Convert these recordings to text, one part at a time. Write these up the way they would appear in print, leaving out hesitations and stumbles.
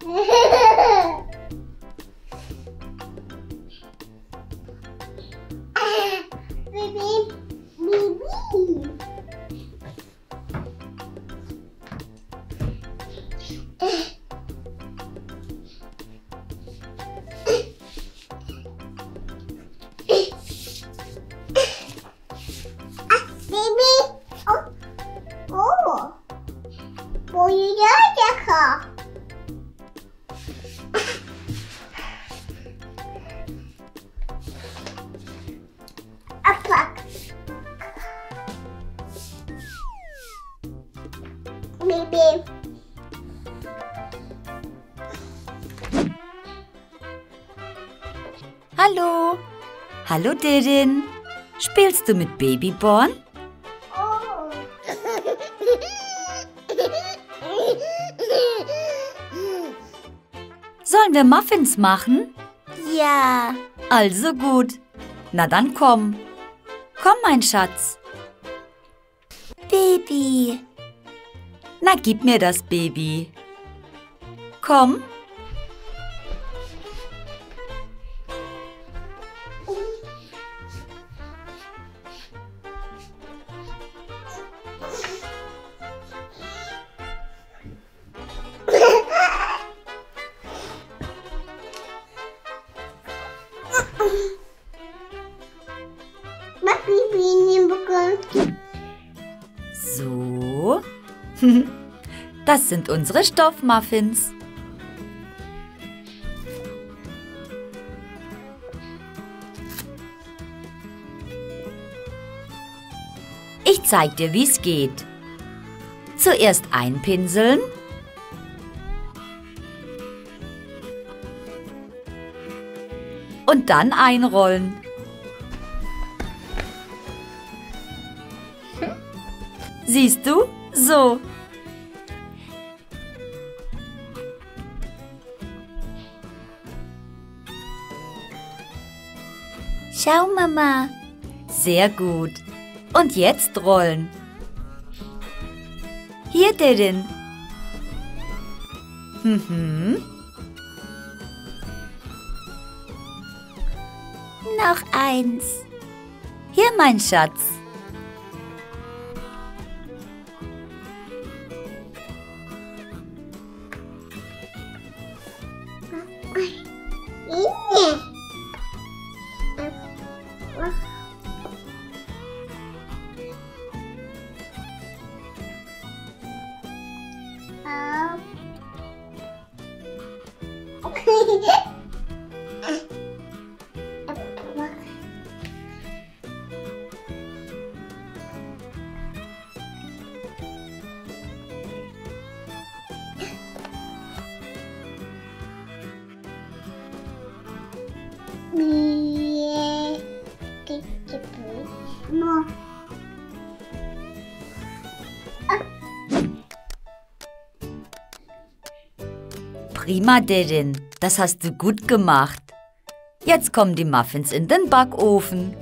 Baby. Hallo. Hallo, Dirin. Spielst du mit Babyborn? Oh. Sollen wir Muffins machen? Ja. Also gut. Na dann komm. Komm, mein Schatz. Baby. Na, gib mir das Baby. Komm. Was Baby bekommt. So. Das sind unsere Stoffmuffins. Ich zeig dir, wie es geht. Zuerst einpinseln. Und dann einrollen. Siehst du? So. Schau, Mama. Sehr gut. Und jetzt rollen. Hier, Dirin. Noch eins. Hier, mein Schatz. Prima, Dirin. Das hast du gut gemacht. Jetzt kommen die Muffins in den Backofen.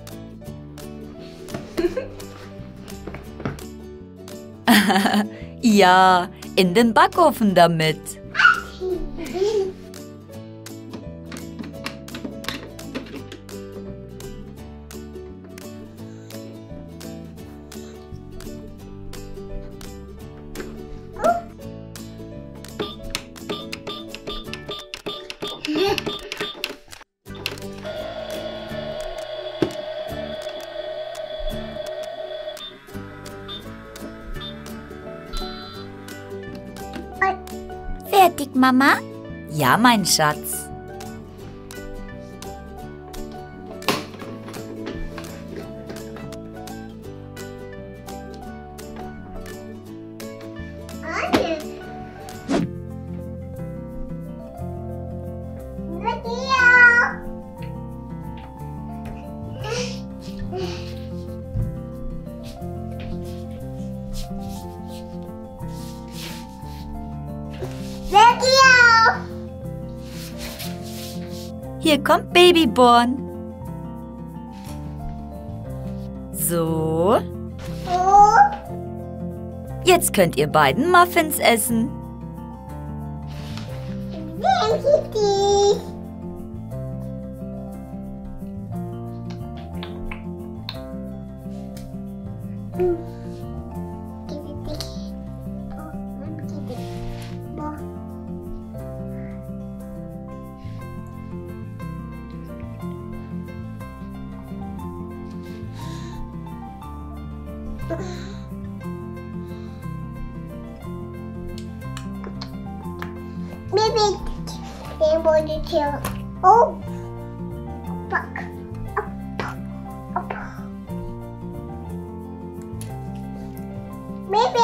Ja, in den Backofen damit. Fertig, Mama? Ja, mein Schatz. Hier kommt Babyborn. So. Jetzt könnt ihr beiden Muffins essen. Maybe they want to kill. Oh, back up. Maybe